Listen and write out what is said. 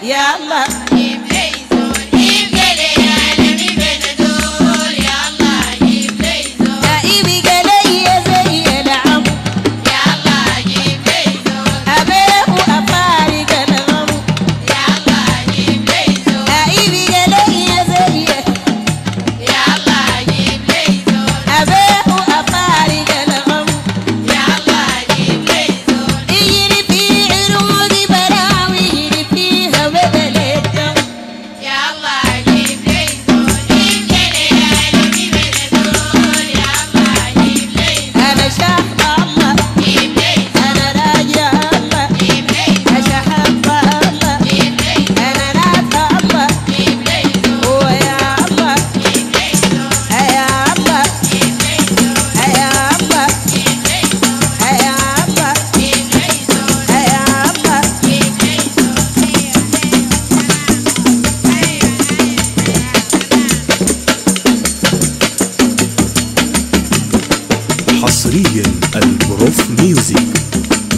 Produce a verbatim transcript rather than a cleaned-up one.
يا الله جيب لي زول جيب لي عالمي بندول يا الله جيب لي زول نائبي قلي زي العم يا الله جيب لي زول أبيه وأفارق الغم يا الله جيب لي زول نائبي قلي زي يا الله جيب لي زول أبيه وأفارق الغم يا الله جيب لي زول يجري في عروضي براوي يجري فيها بدل الدم يا الله جيب لي زول جيب لي عالمي بندول يا الله جيب لي زول أنا شاف الله جيب لي زول أنا راجع الله جيب لي زول أشحب الله جيب لي زول أنا نافع الله جيب لي زول ويا الله جيب لي زول يا الله جيب لي زول يا الله جيب لي زول يا الله جيب لي زول يا الله جيب لي حصريا البروف ميوزك.